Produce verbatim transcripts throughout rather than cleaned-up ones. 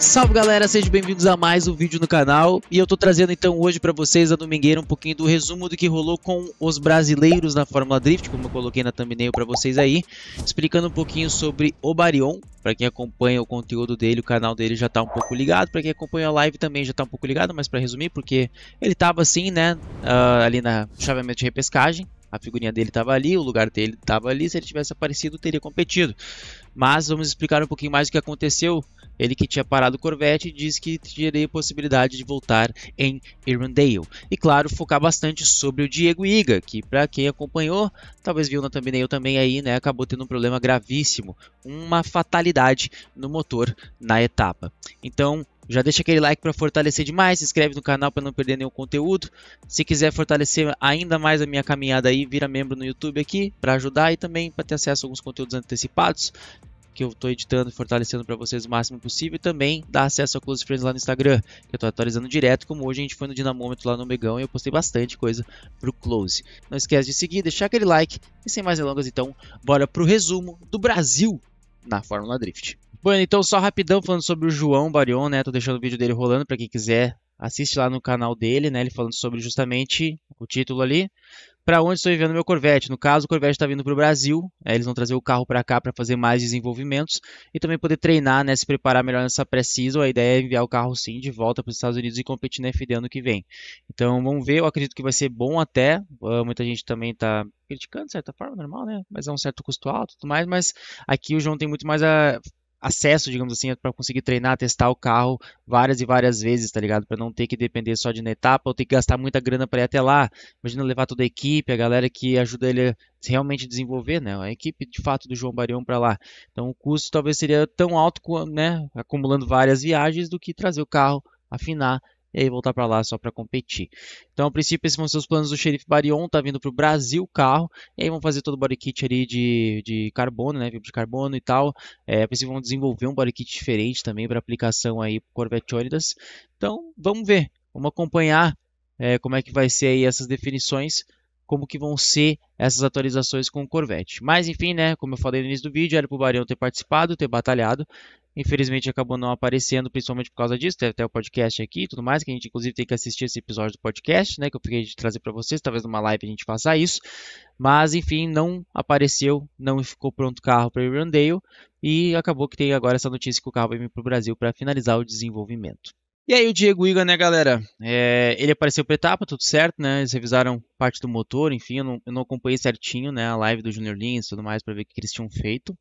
Salve galera, sejam bem-vindos a mais um vídeo no canal. E eu tô trazendo então hoje pra vocês, a domingueira, um pouquinho do resumo do que rolou com os brasileiros na Fórmula Drift, como eu coloquei na thumbnail pra vocês aí, explicando um pouquinho sobre o Barion. Pra quem acompanha o conteúdo dele, o canal dele já tá um pouco ligado. Pra quem acompanha a live também já tá um pouco ligado, mas pra resumir, porque ele tava assim, né, uh, ali na chaveamento de repescagem. A figurinha dele estava ali, o lugar dele estava ali. Se ele tivesse aparecido, teria competido. Mas vamos explicar um pouquinho mais o que aconteceu. Ele que tinha parado o Corvette disse que teria possibilidade de voltar em Irwindale. E claro, focar bastante sobre o Diego Iga, que para quem acompanhou, talvez viu na thumbnail também aí, né, acabou tendo um problema gravíssimo, uma fatalidade no motor na etapa. Então, já deixa aquele like para fortalecer demais, se inscreve no canal para não perder nenhum conteúdo. Se quiser fortalecer ainda mais a minha caminhada aí, vira membro no YouTube aqui para ajudar e também para ter acesso a alguns conteúdos antecipados que eu estou editando e fortalecendo para vocês o máximo possível. E também dá acesso ao Close Friends lá no Instagram, que eu estou atualizando direto, como hoje a gente foi no dinamômetro lá no Megão e eu postei bastante coisa pro Close. Não esquece de seguir, deixar aquele like e sem mais delongas então, bora pro resumo do Brasil na Fórmula Drift. Bom, então só rapidão falando sobre o João Barion, né, tô deixando o vídeo dele rolando para quem quiser, assiste lá no canal dele, né, ele falando sobre justamente o título ali. Para onde estou enviando meu Corvette? No caso, o Corvette está vindo para o Brasil, é, eles vão trazer o carro para cá para fazer mais desenvolvimentos e também poder treinar, né, se preparar melhor nessa pré-season. A ideia é enviar o carro sim de volta para os Estados Unidos e competir na F D ano que vem. Então vamos ver, eu acredito que vai ser bom até, uh, muita gente também está criticando de certa forma, normal, né, mas é um certo custo alto e tudo mais, mas aqui o João tem muito mais a... acesso, digamos assim, para conseguir treinar, testar o carro várias e várias vezes, tá ligado? Para não ter que depender só de na etapa ou ter que gastar muita grana para ir até lá. Imagina levar toda a equipe, a galera que ajuda ele a realmente desenvolver, né? A equipe de fato do João Barion para lá. Então o custo talvez seria tão alto, né? Acumulando várias viagens, do que trazer o carro, afinar e aí voltar para lá só para competir. Então, a princípio, esses vão ser os planos do Xerife Barion. Tá vindo para o Brasil o carro. E aí vão fazer todo o body kit ali de, de carbono, né? Fibra de carbono e tal. É, a princípio vão desenvolver um body kit diferente também para aplicação aí pro Corvette Onix. Então, vamos ver. Vamos acompanhar é, como é que vai ser aí essas definições, como que vão ser essas atualizações com o Corvette. Mas, enfim, né? Como eu falei no início do vídeo, era pro Barion ter participado, ter batalhado. Infelizmente acabou não aparecendo, principalmente por causa disso. Teve até o podcast aqui e tudo mais, que a gente inclusive tem que assistir esse episódio do podcast, né, que eu fiquei de trazer para vocês. Talvez numa live a gente faça isso. Mas enfim, não apareceu, não ficou pronto o carro para Irwindale. E acabou que tem agora essa notícia que o carro vai vir para o Brasil para finalizar o desenvolvimento. E aí o Diego Iga, né, galera, é, ele apareceu para etapa, tudo certo, né, eles revisaram parte do motor, enfim, eu não, eu não acompanhei certinho, né, a live do Junior Lins e tudo mais para ver o que eles tinham feito.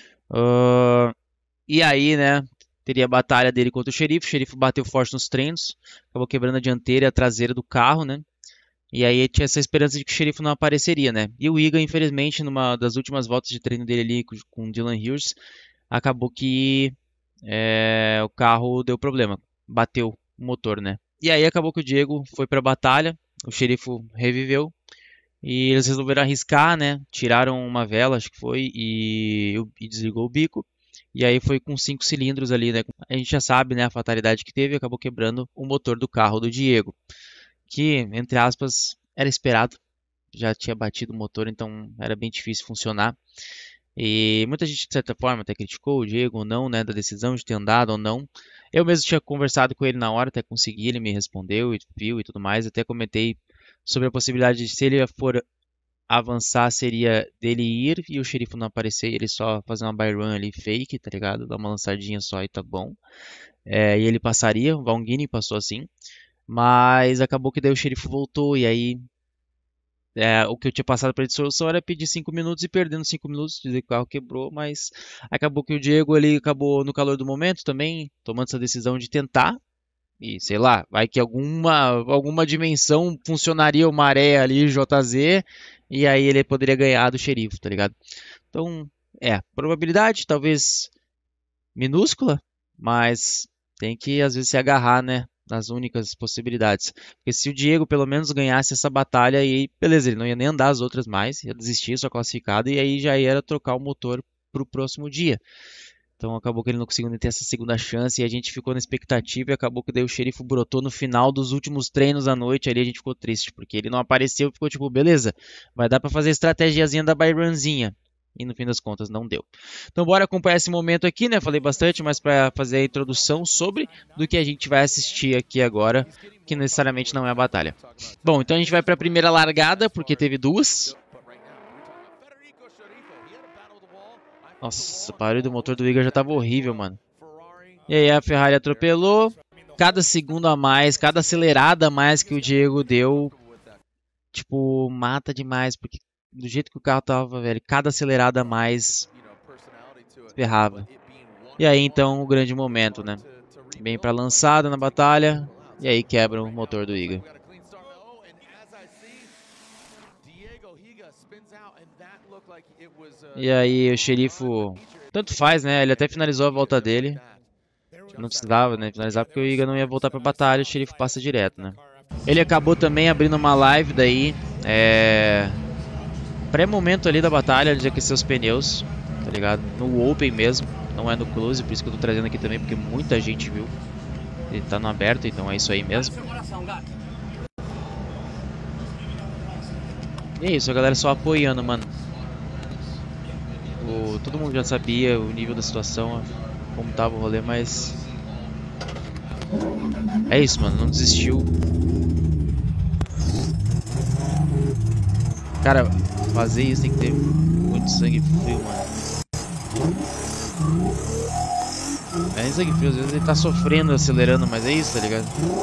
Uh... E aí, né, teria a batalha dele contra o Xerife. O Xerife bateu forte nos treinos, acabou quebrando a dianteira e a traseira do carro, né? E aí tinha essa esperança de que o Xerife não apareceria, né? E o Iga, infelizmente, numa das últimas voltas de treino dele ali com o Dylan Hughes, acabou que é, o carro deu problema, bateu o motor, né? E aí acabou que o Diego foi para a batalha, o Xerife reviveu e eles resolveram arriscar, né? Tiraram uma vela, acho que foi, e, e desligou o bico. E aí foi com cinco cilindros ali, né? A gente já sabe, né, a fatalidade que teve, acabou quebrando o motor do carro do Diego, que, entre aspas, era esperado. Já tinha batido o motor, então era bem difícil funcionar. E muita gente, de certa forma, até criticou o Diego ou não, né, da decisão de ter andado ou não. Eu mesmo tinha conversado com ele na hora, até consegui, ele me respondeu e viu e tudo mais. Até comentei sobre a possibilidade de, se ele for avançar, seria dele ir e o Xerife não aparecer, ele só fazer uma buy run ali fake, tá ligado? Dar uma lançadinha só e tá bom. É, e ele passaria, o Valguini passou assim. Mas acabou que daí o Xerife voltou e aí é, o que eu tinha passado para ele de solução era pedir cinco minutos e perdendo cinco minutos, dizer que o carro quebrou, mas acabou que o Diego ali acabou no calor do momento também, tomando essa decisão de tentar. E sei lá, vai que alguma, alguma dimensão funcionaria uma maré ali, J Z, e aí ele poderia ganhar do Xerife, tá ligado? Então, é, probabilidade talvez minúscula, mas tem que às vezes se agarrar, né, nas únicas possibilidades. Porque se o Diego pelo menos ganhasse essa batalha, aí beleza, ele não ia nem andar as outras mais, ia desistir, só classificado, e aí já era trocar o motor pro próximo dia. Então acabou que ele não conseguiu nem ter essa segunda chance e a gente ficou na expectativa e acabou que daí o Xerife brotou no final dos últimos treinos à noite. Ali a gente ficou triste, porque ele não apareceu e ficou tipo, beleza, vai dar pra fazer a estratégiazinha da buy runzinha. e no fim das contas não deu. Então bora acompanhar esse momento aqui, né? Falei bastante, mas para fazer a introdução sobre do que a gente vai assistir aqui agora, que necessariamente não é a batalha. Bom, então a gente vai para a primeira largada, porque teve duas. Nossa, o barulho do motor do Iga já tava horrível, mano. E aí a Ferrari atropelou. Cada segundo a mais, cada acelerada a mais que o Diego deu, tipo, mata demais, porque do jeito que o carro tava, velho, cada acelerada a mais ferrava. E aí então o grande momento, né? Bem pra lançada na batalha, e aí quebra o motor do Iga. E aí o xerifo, tanto faz, né? Ele até finalizou a volta dele. Não precisava, né, finalizar porque o Iga não ia voltar pra batalha, o xerife passa direto, né. Ele acabou também abrindo uma live daí, é... pré-momento ali da batalha, de aquecer os pneus, tá ligado? No Open mesmo, não é no Close, por isso que eu tô trazendo aqui também, porque muita gente viu. Ele tá no aberto, então é isso aí mesmo. E é isso, a galera só apoiando, mano. O... Todo mundo já sabia o nível da situação, como tava o rolê, mas... é isso, mano, não desistiu. Cara, fazer isso tem que ter muito sangue frio, mano. É nem sangue frio, às vezes ele tá sofrendo, acelerando, mas é isso, tá ligado?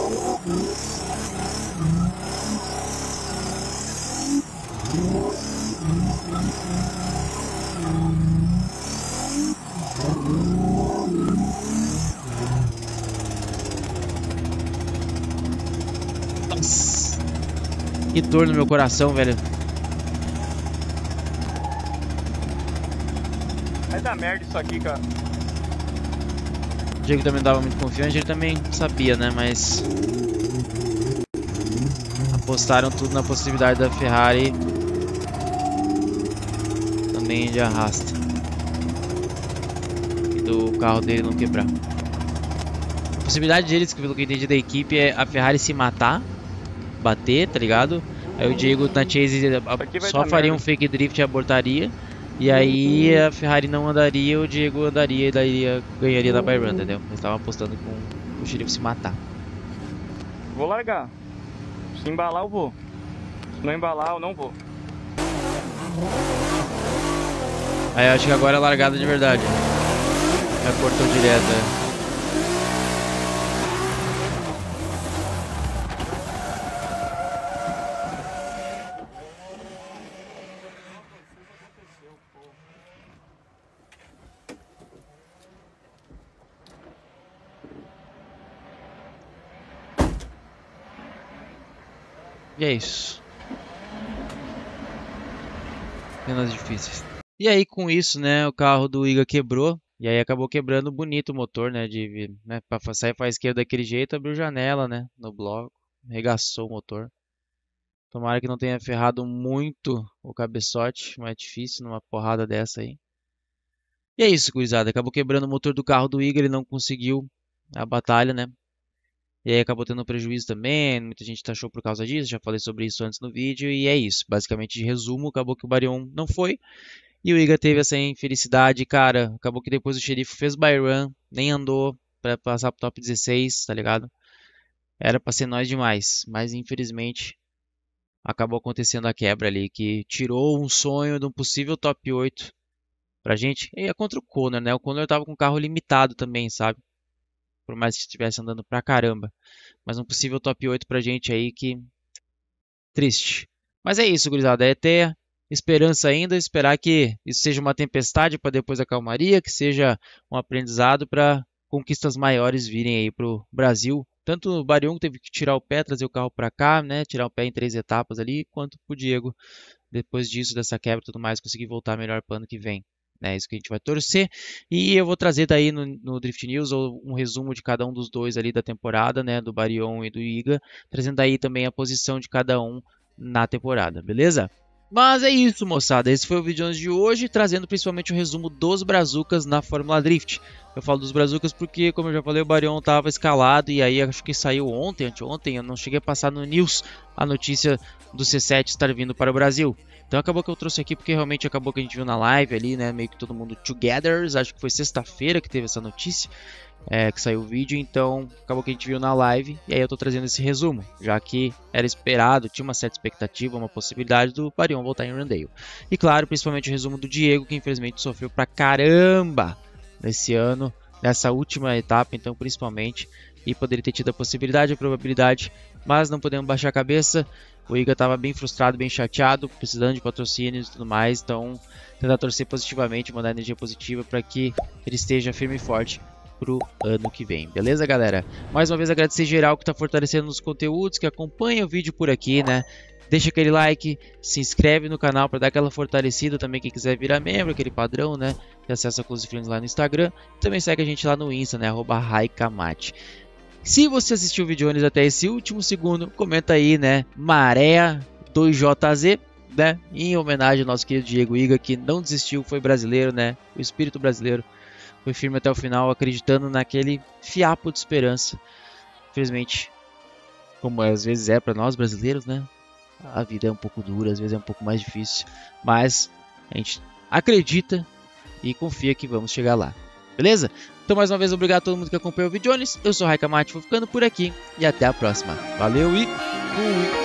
Nossa, que dor no meu coração, velho. Vai dar merda isso aqui, cara. O Diego também não tava muito confiante, ele também sabia, né? Mas apostaram tudo na possibilidade da Ferrari também de arrasta e do carro dele não quebrar. A possibilidade deles, pelo que eu entendi da equipe, é a Ferrari se matar, bater, tá ligado? Aí o Diego na chase só faria um fake drift e abortaria. E aí a Ferrari não andaria, o Diego andaria e daí ganharia da byrun, entendeu? Eles estavam apostando com o xerife se matar. Vou largar. Se embalar eu vou. Se não embalar eu não vou. Aí eu acho que agora é a largada de verdade. Já cortou direto, é. E é isso. Cenas difíceis. E aí com isso, né, o carro do Iga quebrou. E aí acabou quebrando bonito o motor, né, de, né, pra sair pra esquerda daquele jeito, abriu janela, né, no bloco. Regaçou o motor. Tomara que não tenha ferrado muito o cabeçote, mas é difícil numa porrada dessa aí. E é isso, gurizada. Acabou quebrando o motor do carro do Iga, ele não conseguiu a batalha, né. E aí acabou tendo prejuízo também, muita gente taxou por causa disso, já falei sobre isso antes no vídeo, e é isso. Basicamente, de resumo, acabou que o byrun não foi, e o Iga teve essa infelicidade, cara. Acabou que depois o xerife fez byrun, nem andou pra passar pro top dezesseis, tá ligado? Era pra ser nós demais, mas infelizmente acabou acontecendo a quebra ali, que tirou um sonho de um possível top oito pra gente. E é contra o Conor, né? O Conor tava com o carro limitado também, sabe? Por mais que estivesse andando pra caramba. Mas um possível top oito pra gente aí que... triste. Mas é isso, gurizada. É ter esperança ainda. Esperar que isso seja uma tempestade para depois a calmaria. Que seja um aprendizado para conquistas maiores virem aí pro Brasil. Tanto o byrun teve que tirar o pé, trazer o carro pra cá, né? Tirar o pé em três etapas ali. Quanto pro Diego, depois disso, dessa quebra e tudo mais, conseguir voltar melhor pro ano que vem. É isso que a gente vai torcer. E eu vou trazer daí no, no Drift News um resumo de cada um dos dois ali da temporada, né? Do byrun e do Iga. Trazendo aí também a posição de cada um na temporada, beleza? Mas é isso, moçada. Esse foi o vídeo de hoje, trazendo principalmente o resumo dos Brazucas na Fórmula Drift. Eu falo dos Brazucas porque, como eu já falei, o byrun estava escalado e aí acho que saiu ontem, anteontem, eu não cheguei a passar no News a notícia do C sete estar vindo para o Brasil. Então acabou que eu trouxe aqui porque realmente acabou que a gente viu na live ali, né? Meio que todo mundo together. Acho que foi sexta-feira que teve essa notícia, é, que saiu o vídeo. Então acabou que a gente viu na live. E aí eu tô trazendo esse resumo, já que era esperado, tinha uma certa expectativa, uma possibilidade do Parion voltar em Randale. E claro, principalmente o resumo do Diego, que infelizmente sofreu pra caramba nesse ano, nessa última etapa, então principalmente. E poderia ter tido a possibilidade, a probabilidade, mas não podemos baixar a cabeça. O Iga estava bem frustrado, bem chateado, precisando de patrocínios e tudo mais. Então, tentar torcer positivamente, mandar energia positiva para que ele esteja firme e forte pro ano que vem. Beleza, galera? Mais uma vez agradecer geral que está fortalecendo os conteúdos, que acompanha o vídeo por aqui, né? Deixa aquele like, se inscreve no canal para dar aquela fortalecida também. Quem quiser virar membro, aquele padrão, né? Tem acesso a Close Friends lá no Instagram. Também segue a gente lá no Insta, né? arroba Raikamate. Se você assistiu o vídeo até esse último segundo, comenta aí, né? Maré dois J Z, né? Em homenagem ao nosso querido Diego Iga, que não desistiu, foi brasileiro, né? O espírito brasileiro foi firme até o final, acreditando naquele fiapo de esperança. Infelizmente, como às vezes é para nós brasileiros, né? A vida é um pouco dura, às vezes é um pouco mais difícil, mas a gente acredita e confia que vamos chegar lá. Beleza? Então mais uma vez obrigado a todo mundo que acompanhou o vídeo. Eu sou o Raikamate, vou ficando por aqui e até a próxima. Valeu e fui!